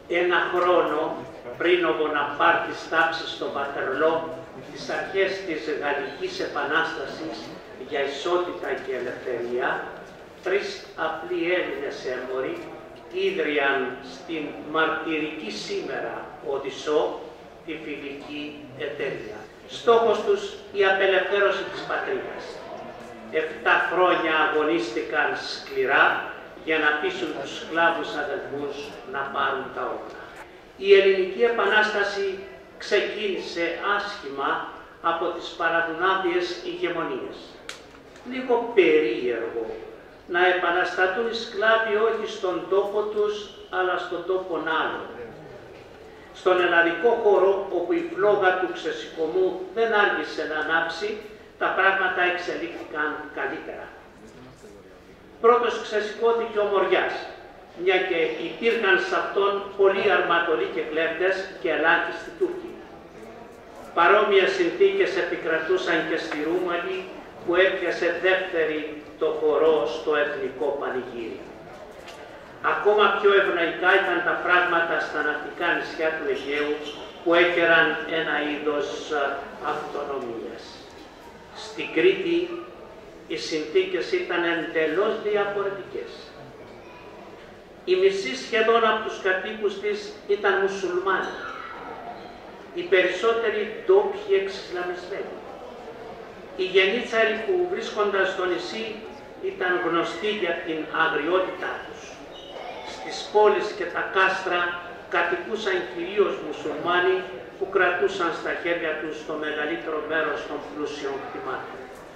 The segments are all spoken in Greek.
Ένα χρόνο πριν ο Μποναπάρτης τάψει στο Βατερλό τις αρχές της Γαλλικής Επανάστασης για ισότητα και ελευθερία, 3 απλοί Έλληνες έμποροι ίδρυαν στην μαρτυρική σήμερα Οδυσσό τη φιλική εταιρεία. Στόχος τους η απελευθέρωση της πατρίδας. 7 χρόνια αγωνίστηκαν σκληρά για να πείσουν τους σκλάβους αδελφούς να πάρουν τα όπλα. Η Ελληνική Επανάσταση ξεκίνησε άσχημα από τις παραδουνάβιες ηγεμονίες. Λίγο περίεργο να επαναστατούν οι σκλάβοι όχι στον τόπο τους, αλλά στον τόπο άλλων. Στον ελλαδικό χώρο, όπου η φλόγα του ξεσηκωμού δεν άργησε να ανάψει, τα πράγματα εξελίχθηκαν καλύτερα. Πρώτος ξεσηκώθηκε ο Μοριάς, μια και υπήρχαν σε αυτόν πολλοί αρματολοί και κλέφτες και ελάχιστοι Τούρκοι. Παρόμοιες συνθήκες επικρατούσαν και στη Ρούμανη, που έπιασε δεύτερη το χορό στο εθνικό πανηγύρι. Ακόμα πιο ευνοϊκά ήταν τα πράγματα στα ναυτικά νησιά του Αιγαίου, που έκαιραν ένα είδος αυτονομίας. Στην Κρήτη οι συνθήκες ήταν εντελώς διαφορετικές. Οι μισοί σχεδόν από τους κατοίκους της ήταν μουσουλμάνοι. Οι περισσότεροι ντόπιοι εξισλαμισμένοι. Οι γενίτσαροι που βρίσκονταν στο νησί ήταν γνωστοί για την αγριότητά τους. Στις πόλεις και τα κάστρα κατοικούσαν κυρίως μουσουλμάνοι που κρατούσαν στα χέρια τους το μεγαλύτερο μέρος των πλούσιων κτημάτων.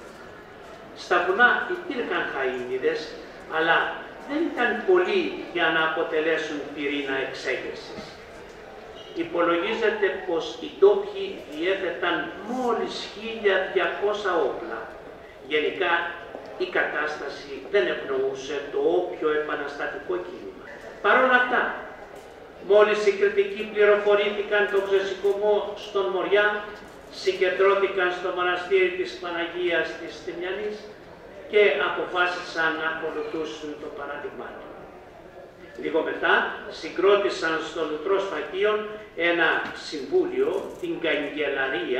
Στα βουνά υπήρχαν χαΐνιδες, αλλά δεν ήταν πολλοί για να αποτελέσουν πυρήνα εξέγερσης. Υπολογίζεται πως οι ντόπιοι διέθεταν μόλις 1.200 όπλα. Γενικά η κατάσταση δεν ευνοούσε το όποιο επαναστατικό κίνημα. Παρ' όλα αυτά, μόλις οι κριτικοί πληροφορήθηκαν τον ξεσηκωμό στον Μοριά, συγκεντρώθηκαν στο μοναστήρι της Παναγίας της Τιμιανής και αποφάσισαν να ακολουθήσουν το παράδειγμά του. Λίγο μετά συγκρότησαν στο Λουτρό Σφακίον ένα συμβούλιο, την Καγκελαρία,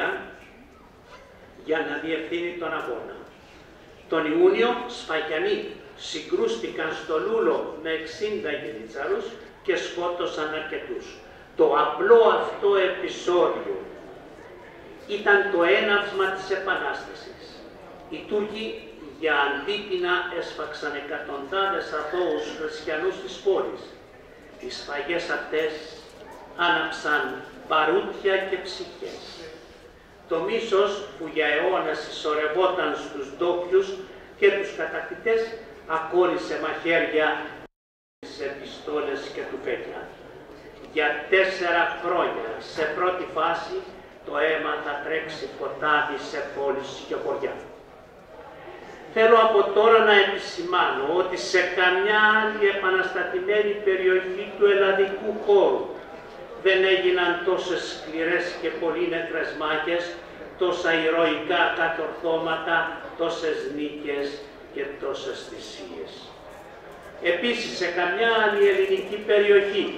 για να διευθύνει τον αγώνα. Τον Ιούνιο Σφακιανοί συγκρούστηκαν στο Λούλο με 60 γενιτσάρους και σκότωσαν αρκετούς. Το απλό αυτό επεισόδιο ήταν το έναυσμα της Επανάστασης. Οι Τούρκοι για αντίπεινα έσφαξαν εκατοντάδες αθώους χριστιανούς της πόλης. Οι σφαγές αυτές άναψαν παρούτια και ψυχές. Το μίσος που για αιώνες συσσωρευόταν στους ντόπιους και τους κατακτητές ακόρισε μαχαίρια σε πιστόλες και τουφέκια. Για 4 χρόνια σε πρώτη φάση το αίμα θα τρέξει ποτάμι σε πόλεις και χωριά. Θέλω από τώρα να επισημάνω ότι σε καμιά άλλη επαναστατημένη περιοχή του ελλαδικού χώρου δεν έγιναν τόσες σκληρές και πολύνεκρες μάχες, τόσα ηρωικά κατορθώματα, τόσες νίκες και τόσες θυσίες. Επίσης, σε καμιά άλλη ελληνική περιοχή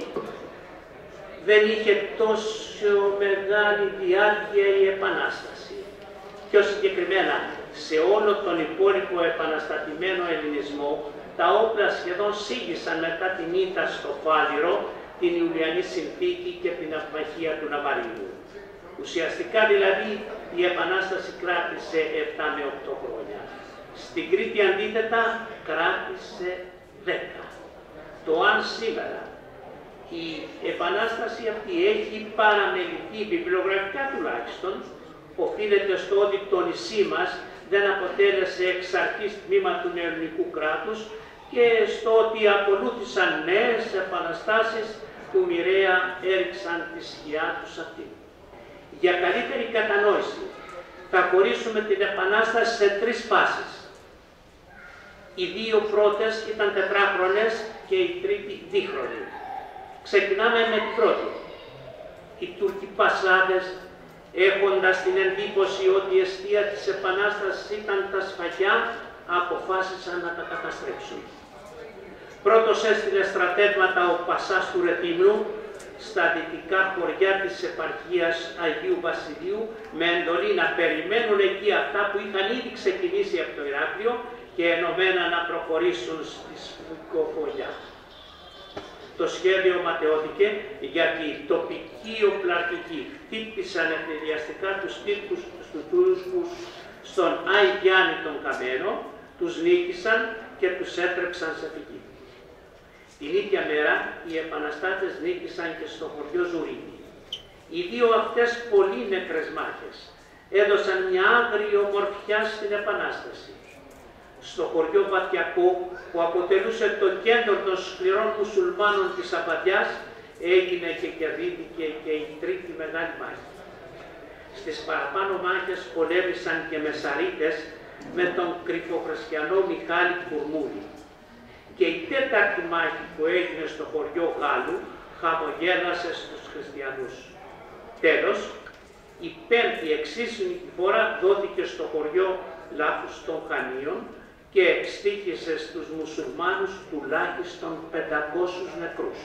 δεν είχε τόσο μεγάλη διάρκεια η Επανάσταση. Πιο συγκεκριμένα, σε όλο τον υπόλοιπο επαναστατημένο ελληνισμό, τα όπλα σχεδόν σίγησαν μετά την ήττα στο Φάληρο, την Ιουλιανή Συνθήκη και την αυμαχία του Ναβαρίνου. Ουσιαστικά δηλαδή η Επανάσταση κράτησε 7 με 8 χρόνια. Στην Κρήτη αντίθετα κράτησε 10. Το αν σήμερα η Επανάσταση αυτή έχει παραμεληθεί, βιβλιογραφικά τουλάχιστον, οφείλεται στο ότι το νησί μας δεν αποτέλεσε εξ αρχής τμήμα του νεοελληνικού κράτους και στο ότι ακολούθησαν νέες επαναστάσεις που μοιραία έριξαν τη σκιά τους αυτή. Για καλύτερη κατανόηση θα χωρίσουμε την Επανάσταση σε 3 φάσεις. Οι 2 πρώτες ήταν 4χρονες και η τρίτη δίχρονη. Ξεκινάμε με την πρώτη. Οι Τούρκοι Πασάδες, έχοντας την εντύπωση ότι η αιστεία της Επανάστασης ήταν τα σφαγιά, αποφάσισαν να τα καταστρέψουν. Πρώτος έστειλε στρατεύματα ο Πασάς του Ρετίμνου στα δυτικά χωριά της επαρχίας Αγίου Βασιλείου με εντολή να περιμένουν εκεί αυτά που είχαν ήδη ξεκινήσει από το Ηράκλειο και ενωμένα να προχωρήσουν στη Σφυκοφολιά. Το σχέδιο ματαιώθηκε γιατί οι τοπικοί οπλαρχικοί χτύπησαν ευνηδιαστικά τους Τούρκους στον Άη Γιάννη τον Καμένο, τους νίκησαν και τους έτρεψαν σε φυγή. Την ίδια μέρα οι επαναστάτες νίκησαν και στο χωριό Ζουρίνη. Οι δύο αυτές πολύ νεκρές μάχες έδωσαν μια άγρια ομορφιά στην Επανάσταση. Στο χωριό Βαθιακό, που αποτελούσε το κέντρο των σκληρών μουσουλμάνων της Αμπαντιάς, έγινε και κερδίθηκε και η τρίτη μεγάλη μάχη. Στις παραπάνω μάχες πολέμησαν και μεσαρίτες με τον κρυφοχριστιανό Μιχάλη Κουρμούλη. Και η τέταρτη μάχη που έγινε στο χωριό Γάλλου χαμογέλασε στους χριστιανούς. Τέλος, η πέμπτη εξίσου νικηφόρα δόθηκε στο χωριό Λάφους των Χανίων και στοίχησε στους μουσουλμάνους τουλάχιστον 500 νεκρούς.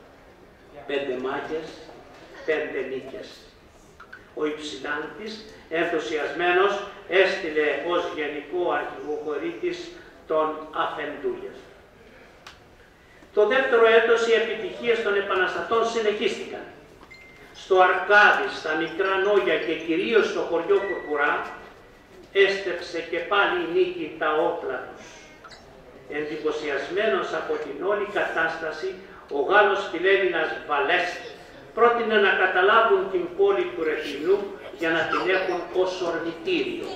5 μάχες, 5 νίκες. Ο Υψηλάντης, ενθουσιασμένος, έστειλε ως γενικό αρχηγοχωρίτης τον Αφεντούλεφ. Το δεύτερο έτος οι επιτυχίες των επαναστατών συνεχίστηκαν. Στο Αρκάδι, στα Μικρά Νόγια και κυρίως στο χωριό Κουρκουρά, έστρεψε και πάλι η νίκη τα όπλα τους. Εντυπωσιασμένος από την όλη κατάσταση, ο Γάλλος φιλέλληνας Βαλέστ πρότεινε να καταλάβουν την πόλη του Ρεθυμνού για να την έχουν ως ορμητήριο.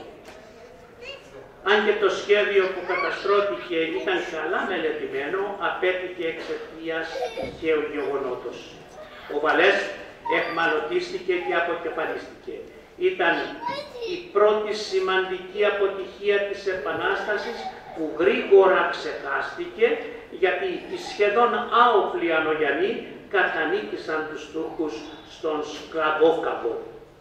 Αν και το σχέδιο που καταστρώθηκε ήταν καλά μελετημένο, απέτυχε εξαιτίας τυχαίου γεγονότος. Ο Βαλέστ εχμαλωτίστηκε και αποκεφαλίστηκε. Ήταν η πρώτη σημαντική αποτυχία της Επανάστασης που γρήγορα ξεχάστηκε, γιατί οι σχεδόν άοπλοι Ανογιανοί κατανίκησαν τους Τούρκους στον Σκλαβόκαβο.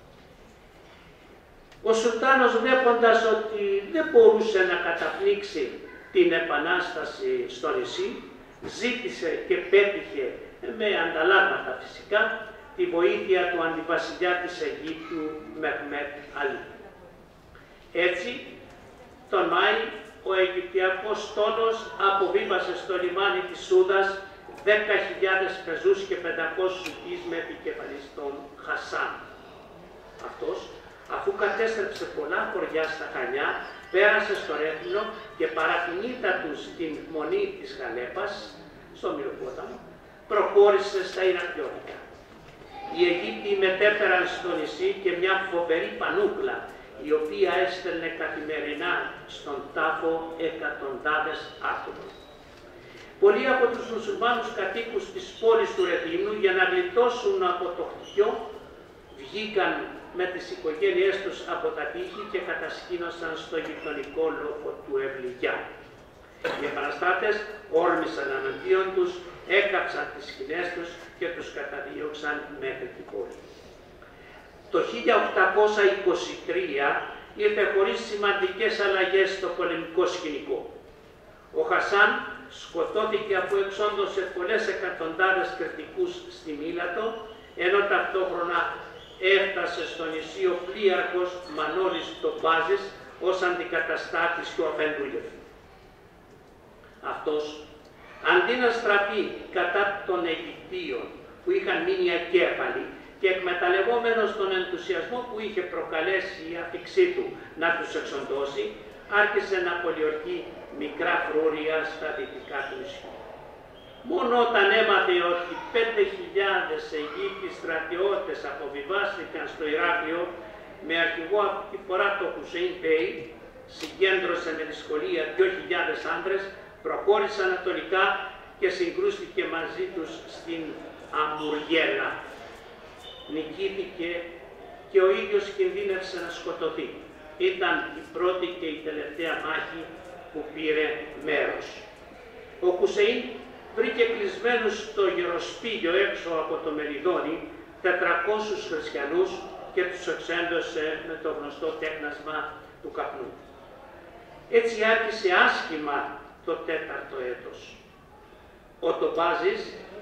Ο Σουλτάνος, βλέποντας ότι δεν μπορούσε να καταπνίξει την Επανάσταση στο νησί, ζήτησε και πέτυχε, με ανταλλάγματα φυσικά, τη βοήθεια του αντιβασιλιά της Αιγύπτου Μεχμέτ Αλή. Έτσι, τον Μάη, ο Αιγυπτιακός στόλος αποβίβασε στο λιμάνι της Σούδας 10.000 πεζούς και 500 σουκείς με επικεφαλής τον Χασάν. Αυτός, αφού κατέστρεψε πολλά χωριά στα Χανιά, πέρασε στο Ρέθυμνο και παρά την ήττα του στην μονή της Χαλέπας, στο Μυροπόταμο, προχώρησε στα Ηρακλειώτικα. Οι Αιγύπτιοι μετέφεραν στο νησί και μια φοβερή πανούκλα, η οποία έστελνε καθημερινά στον τάφο εκατοντάδες άτομα. Πολλοί από τους μουσουλμάνους κατοίκους της πόλης του Ρεθύμνου, για να γλιτώσουν από το χτυπιό, βγήκαν με τις οικογένειές τους από τα τείχη και κατασκήνωσαν στο γειτονικό λόφο του Ευλιγιά. Οι επαναστάτες όρμησαν εναντίον τους, έκαψαν τις σκηνές τους και τους καταδίωξαν μέχρι την πόλη. Το 1823 ήρθε χωρίς σημαντικές αλλαγές στο πολεμικό σκηνικό. Ο Χασάν σκοτώθηκε αφού εξόντωσε πολλές εκατοντάδες κριτικούς στη Μήλατο, ενώ ταυτόχρονα έφτασε στο νησί ο πλοίαρχος Μανώλης Τομπάζης ως αντικαταστάτης του Αφεντούλεφ. Αυτός, αντί να στραφεί κατά των Αιγυπτίων που είχαν μείνει ακέφαλοι και εκμεταλλευόμενος τον ενθουσιασμό που είχε προκαλέσει η άφιξή του να τους εξοντώσει, άρχισε να πολιορκεί μικρά φρούρια στα δυτικά του νησιού. Μόνο όταν έμαθε ότι 5.000 Αιγύπτιοι στρατιώτες αποβιβάστηκαν στο Ηράκλειο, με αρχηγό αυτή τη φορά το Χουσέιν Μπέι, συγκέντρωσε με δυσκολία 2.000 άντρες, προχώρησε ανατολικά και συγκρούστηκε μαζί τους στην Αμουργέλα. Νικήθηκε και ο ίδιος κινδύνευσε να σκοτωθεί. Ήταν η πρώτη και η τελευταία μάχη που πήρε μέρος. Ο Χουσέιν βρήκε κλεισμένους στο γεροσπίγιο έξω από το Μελιδόνι 400 χριστιανούς και τους εξέντωσε με το γνωστό τέχνασμα του καπνού. Έτσι άρχισε άσχημα το τέταρτο έτος. Ο Τομπάζης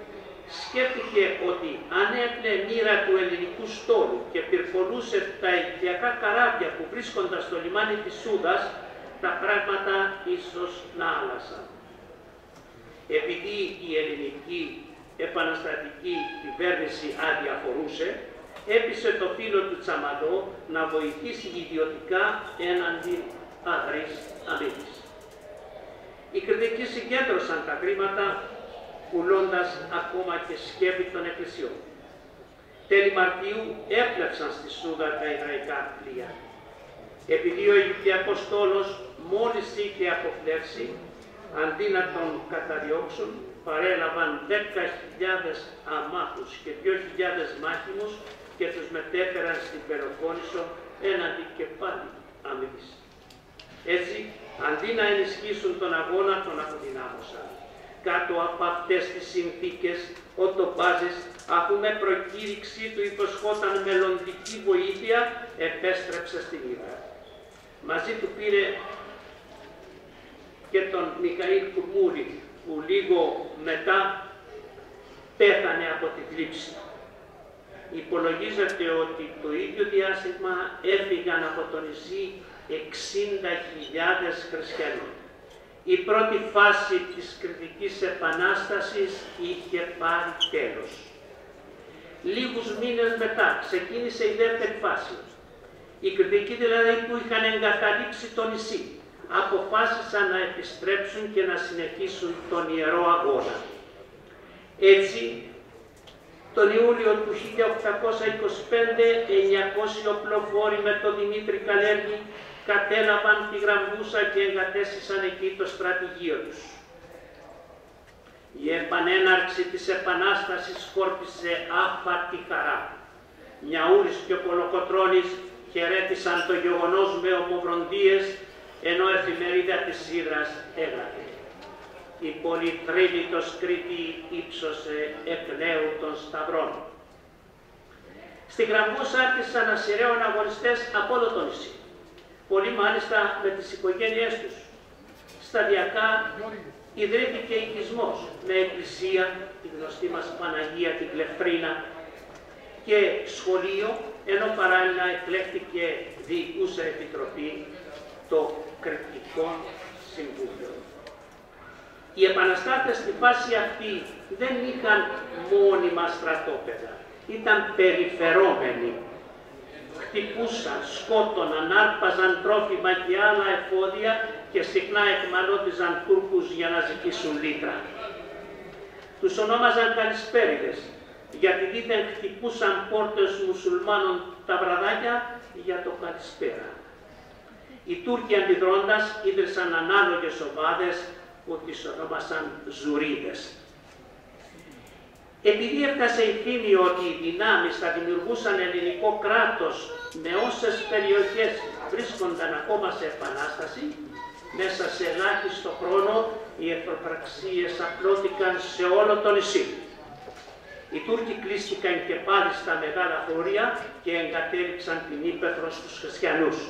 σκέφτηκε ότι αν έπλε μοίρα του ελληνικού στόλου και πυρπολούσε τα οικιακά καράβια που βρίσκονταν στο λιμάνι της Σούδας, τα πράγματα ίσως να άλλασαν. Επειδή η ελληνική επαναστατική κυβέρνηση αδιαφορούσε, έπεισε το φίλο του Τσαμαλό να βοηθήσει ιδιωτικά έναντι αδρής αμήνης. Οι κριτικοί συγκέντρωσαν τα χρήματα, πουλώντας ακόμα και σκεύη των εκκλησιών. Τέλη Μαρτίου έπλεψαν στη Σούδα τα εβραϊκά πλοία. Επειδή ο Αιγυπτιακός στόλος μόλις είχε αποπλέψει, αντί να τον καταδιώξουν, παρέλαβαν 10.000 αμάχους και 2.000 μάχημους και τους μετέφεραν στην Πελοπόννησο έναντι και πάλι αμύδης. Έτσι, αντί να ενισχύσουν τον αγώνα, τον αποδυνάμωσαν. Κάτω από αυτές τις συνθήκες, ο Τοπάζης, αφού με προκήρυξή του υποσχόταν μελλοντική βοήθεια, επέστρεψε στην Ήρα. Μαζί του πήρε και τον Μιχαήλ Κουρμούρη, που λίγο μετά πέθανε από τη θλίψη. Υπολογίζεται ότι το ίδιο διάστημα έφυγαν από το νησί 60.000 χριστιανοί. Η πρώτη φάση της Κρητικής Επανάστασης είχε πάρει τέλος. Λίγους μήνες μετά ξεκίνησε η δεύτερη φάση. Οι Κρητικοί δηλαδή που είχαν εγκαταλείψει το νησί αποφάσισαν να επιστρέψουν και να συνεχίσουν τον ιερό αγώνα. Έτσι, τον Ιούλιο του 1825, 900 οπλοφόροι με τον Δημήτρη Καλέργη κατέλαβαν τη Γραμβούσα και εγκατέστησαν εκεί το στρατηγείο τους. Η επανέναρξη της Επανάστασης σκόρπισε άφατη χαρά. Μιαούρης και ο Κολοκοτρώνης χαιρέτησαν το γεγονός με ομοβροντίες, ενώ η εφημερίδα της Ύδρας έγραφε: «Η πολυτρίλητος Κρήτη ύψωσε εκ νέου των σταυρών». Στη Γραμβούσα άρχισαν να σειραίουν αγωνιστές από όλο το νησί. Πολλοί μάλιστα με τις οικογένειές τους. Σταδιακά ιδρύθηκε οικισμός με εκκλησία, τη γνωστή μας Παναγία την Κλεφτρίνα, και σχολείο, ενώ παράλληλα εκλέχθηκε διοικούσα επιτροπή, το Κρητικό Συμβούλιο. Οι επαναστάτες στη φάση αυτή δεν είχαν μόνιμα στρατόπεδα, ήταν περιφερόμενοι. Χτυπούσαν, σκότωναν, άρπαζαν τρόφιμα και άλλα εφόδια και συχνά εκμαλώτιζαν Τούρκους για να ζητήσουν λίτρα. Τους ονόμαζαν καλησπέριδες, γιατί δίθεν χτυπούσαν πόρτες μουσουλμάνων τα βραδάκια για το καλησπέρα. Οι Τούρκοι αντιδρώντας ίδρυσαν ανάλογες ομάδες που τις ονόμασαν Ζουρίδες. Επειδή έφτασε η φήμη ότι οι δυνάμεις θα δημιουργούσαν ελληνικό κράτος με όσες περιοχές βρίσκονταν ακόμα σε επανάσταση, μέσα σε ελάχιστο χρόνο οι εχθροπραξίες απλώθηκαν σε όλο το νησί. Οι Τούρκοι κλείστηκαν και πάλι στα μεγάλα χωρία και εγκατέλειψαν την ύπαιθρο στους χριστιανούς.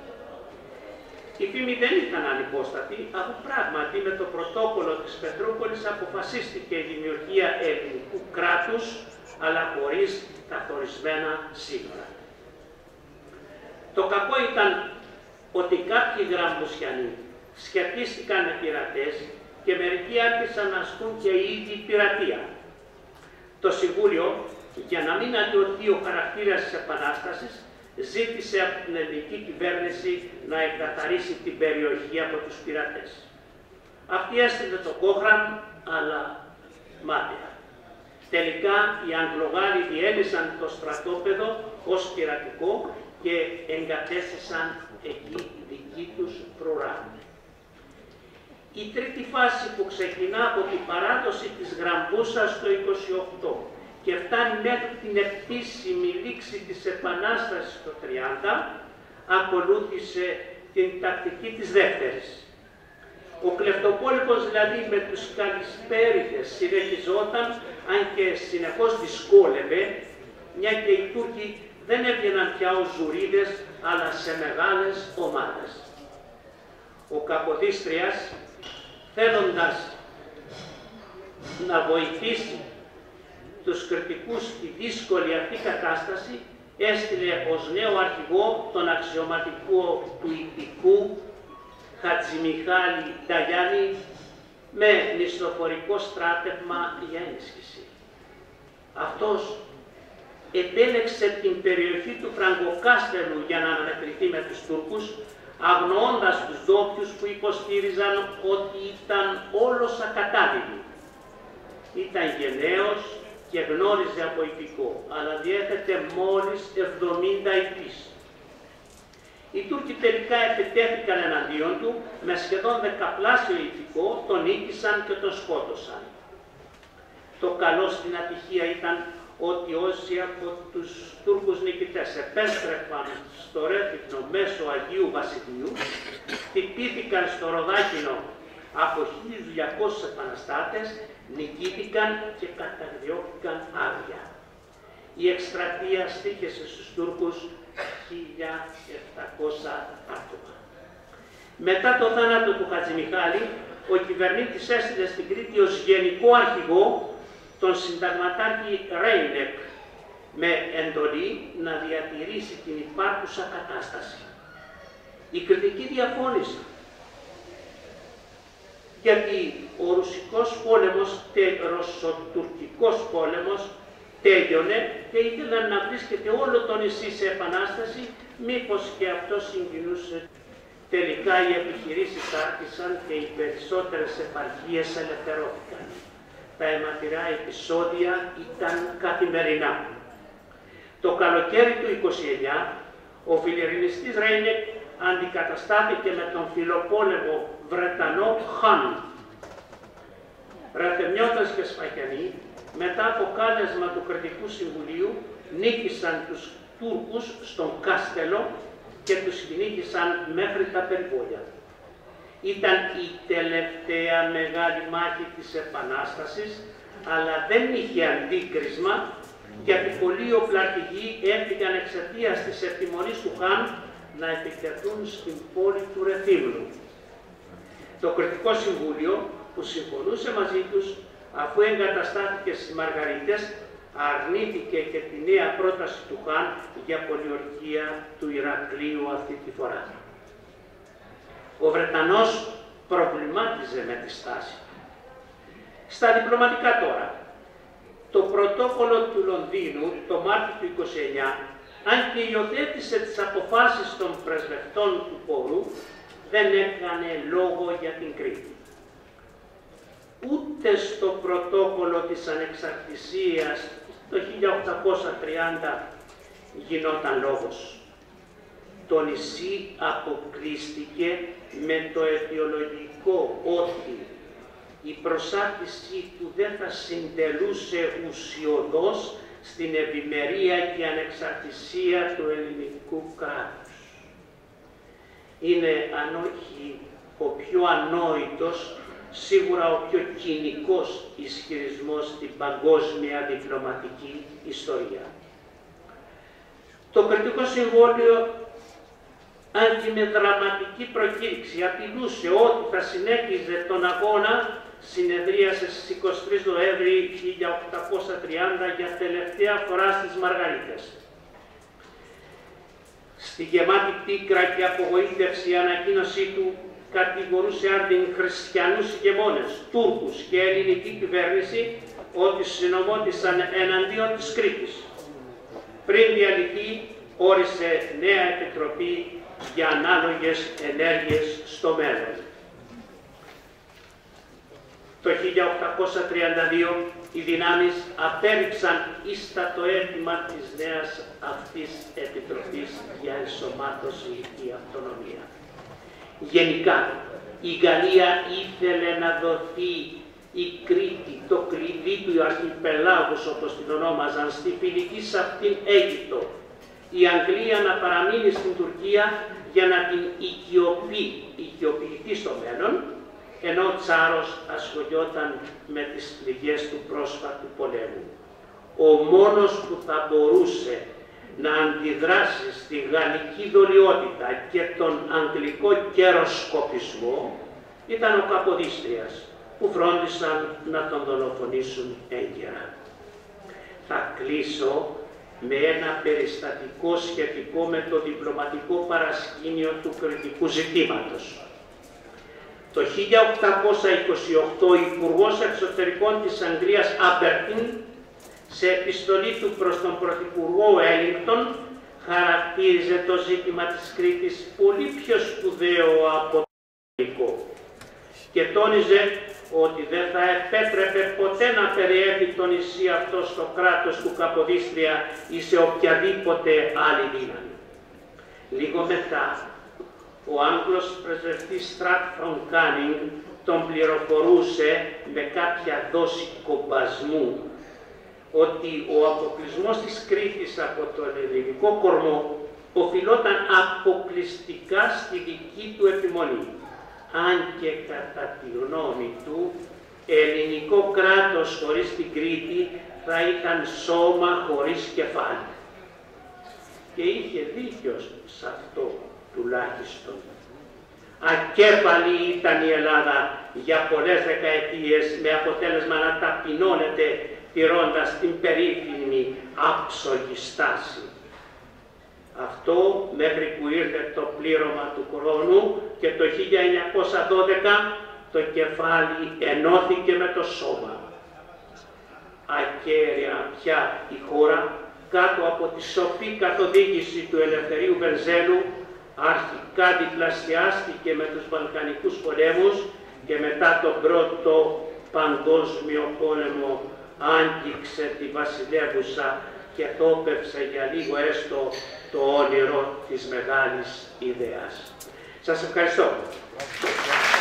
Η φήμη δεν ήταν ανυπόστατη, αφού πράγματι με το πρωτόκολλο της Πετρούπολης αποφασίστηκε η δημιουργία ελληνικού κράτους, αλλά χωρίς καθορισμένα σύνορα. Το κακό ήταν ότι κάποιοι Γραμβουσιανοί σχετίστηκαν με πειρατές και μερικοί άρχισαν να ασκούν και οι ίδιοι πειρατεία. Το Συμβούλιο, για να μην αντιωθεί ο χαρακτήρας της Επανάστασης, ζήτησε από την ελληνική κυβέρνηση να εκκαθαρίσει την περιοχή από τους πειρατές. Αυτή έστειλε το Κόχραμ, αλλά μάταια. Τελικά οι Αγγλογάλοι διέλυσαν το στρατόπεδο ως πειρατικό και εγκατέστησαν εκεί δική τους φρουρά. Η τρίτη φάση που ξεκινά από την παράδοση της Γραμβούσας το 28 και φτάνει μέχρι την επίσημη λήξη της Επανάστασης το 30, ακολούθησε την τακτική της δεύτερης. Ο κλεφτοπόλεμος δηλαδή με τους καλησπέριδες συνεχιζόταν, αν και συνεχώς δυσκόλευε, μια και οι Τούρκοι δεν έβγαιναν πια ως Ζουρίδες, αλλά σε μεγάλες ομάδες. Ο Καποδίστριας, θέλοντας να βοηθήσει τους κριτικούς στη δύσκολη αυτή κατάσταση έστειλε ως νέο αρχηγό τον αξιωματικό του Ιττικού Χατζημιχάλη Νταγιάννη με μισθοφορικό στράτευμα για ενίσχυση. Αυτός επέλεξε την περιοχή του Φραγκοκάστελου για να αναμετρηθεί με τους Τούρκους, αγνοώντας τους ντόπιους που υποστήριζαν ότι ήταν όλος ακατάδικοι. Ήταν γενναίος και γνώριζε από ηθικό, αλλά διέθετε μόλις 70 ηθείς. Οι Τούρκοι τελικά επιτέθηκαν εναντίον του, με σχεδόν δεκαπλάσιο ηθικό, τον νίκησαν και τον σκότωσαν. Το καλό στην ατυχία ήταν ότι όσοι από τους Τούρκους νικητές επέστρεφαν στο Ρέθυμνο μέσω Αγίου Βασιλείου, χτυπήθηκαν στο Ροδάκινο από 1200 επαναστάτες, νικήθηκαν και καταδιώχθηκαν άγρια. Η εκστρατεία στοίχησε στους Τούρκους 1700 άτομα. Μετά το θάνατο του Χατζημιχάλη, ο κυβερνήτης έστειλε στην Κρήτη ως γενικό αρχηγό τον συνταγματάρχη Ρέινεκ, με εντολή να διατηρήσει την υπάρχουσα κατάσταση. Οι κριτικοί διαφώνησαν, γιατί ο ρωσικός πόλεμος, ρωσοτουρκικός πόλεμος τέλειωνε και ήθελαν να βρίσκεται όλο το νησί σε επανάσταση, μήπως και αυτό συγκινούσε. Τελικά οι επιχειρήσεις άρχισαν και οι περισσότερες επαρχίες ελευθερώθηκαν. Τα αιματηρά επεισόδια ήταν καθημερινά. Το καλοκαίρι του 29, ο φιλιρινιστής Ρέινεκ αντικαταστάθηκε με τον φιλοπόλεμο Βρετανό Χάν. Ραθεμιώτας και Σπαχιανοί, μετά από κάλεσμα του Κριτικού Συμβουλίου, νίκησαν τους Τούρκους στον Κάστελο και τους κυνήγησαν μέχρι τα περιβόλια. Ήταν η τελευταία μεγάλη μάχη της Επανάστασης, αλλά δεν είχε αντίκρισμα, γιατί πολλοί οπλαρχηγοί έφυγαν εξαιτίας της επιμονής του Χάν να επιτεθούν στην πόλη του Ρεθύμνου. Το Κριτικό Συμβούλιο, που συμφωνούσε μαζί τους, αφού εγκαταστάθηκε στις Μαργαρίτες, αρνήθηκε και τη νέα πρόταση του Χάν για πολιορκία του Ηρακλείου αυτή τη φορά. Ο Βρετανός προβλημάτιζε με τη στάση. Στα διπλωματικά τώρα, το πρωτόκολλο του Λονδίνου το Μάρτιο του 29, αν και υιοθέτησε τις αποφάσεις των πρεσβευτών του Πορού, δεν έκανε λόγο για την Κρήτη. Ούτε στο πρωτόκολλο της ανεξαρτησίας το 1830 γινόταν λόγος. Το νησί αποκλείστηκε με το αιτιολογικό ότι η προσάρτησή του δεν θα συντελούσε ουσιωδώς στην ευημερία και ανεξαρτησία του ελληνικού κράτους. Είναι, αν όχι ο πιο ανόητος, σίγουρα ο πιο κοινικός ισχυρισμός στην παγκόσμια διπλωματική ιστορία. Το Κριτικό Συμβούλιο, αν και με δραματική προκήρυξη απειλούσε ότι θα συνέχιζε τον αγώνα, συνεδρίασε στις 23 Νοέμβρη 1830 για τελευταία φορά στις Μαργαρίτες. Στη γεμάτη πίκρα και απογοήτευση η ανακοίνωσή του κατηγορούσε άρδιν χριστιανούς ηγεμόνες, Τούρκους και ελληνική κυβέρνηση ότι συνομότησαν εναντίον της Κρήτης. Πριν διαλυθεί, όρισε νέα επιτροπή για ανάλογες ενέργειες στο μέλλον. Το 1832 οι δυνάμεις απέρριψαν ίστατο αίτημα της νέας αυτής επιτροπής για ενσωμάτωση και αυτονομία. Γενικά, η Γαλλία ήθελε να δοθεί η Κρήτη, το κλειδί του αρχιπελάγους όπως την ονόμαζαν, στη φιλική σε αυτήν Αίγυπτο. Η Αγγλία να παραμείνει στην Τουρκία για να την οικειοποιηθεί στο μέλλον, ενώ ο Τσάρος ασχολιόταν με τις πληγές του πρόσφατου πολέμου. Ο μόνος που θα μπορούσε να αντιδράσει στη γαλλική δολιότητα και τον αγγλικό καιροσκοπισμό ήταν ο Καποδίστριας, που φρόντισαν να τον δολοφονήσουν έγκαιρα. κλείσω με ένα περιστατικό σχετικό με το διπλωματικό παρασκήνιο του κριτικού ζητήματος. Το 1828 ο Υπουργός Εξωτερικών της Αγγλίας Άμπερτιν, σε επιστολή του προς τον Πρωθυπουργό Wellington, χαρακτήριζε το ζήτημα της Κρήτης πολύ πιο σπουδαίο από το ελληνικό και τόνιζε ότι δεν θα επέτρεπε ποτέ να περιέβει το νησί αυτό στο κράτος του Καποδίστρια ή σε οποιαδήποτε άλλη δύναμη. Λίγο μετά, ο Άγγλος πρεσβευτής Στράτφον Κάνινγκ τον πληροφορούσε με κάποια δόση κομπασμού ότι ο αποκλεισμός της Κρήτης από τον ελληνικό κορμό οφειλόταν αποκλειστικά στη δική του επιμονή, αν και κατά τη γνώμη του, ελληνικό κράτος χωρίς την Κρήτη θα ήταν σώμα χωρίς κεφάλι. Και είχε δίκιο σε αυτό τουλάχιστον. Ακέφαλη ήταν η Ελλάδα για πολλές δεκαετίες, με αποτέλεσμα να ταπεινώνεται τηρώντας την περίφημη άψογη στάση. Αυτό μέχρι που ήρθε το πλήρωμα του χρόνου και το 1912 το κεφάλι ενώθηκε με το σώμα. Ακέραια πια η χώρα, κάτω από τη σοφή καθοδήγηση του Ελευθερίου Βενιζέλου, αρχικά διπλασιάστηκε με τους Βαλκανικούς πολέμους και μετά τον Πρώτο Παγκόσμιο Πόλεμο άγγιξε τη βασιλεύουσα και θόπευσε για λίγο έστω το όνειρο της μεγάλης ιδέας. Σας ευχαριστώ.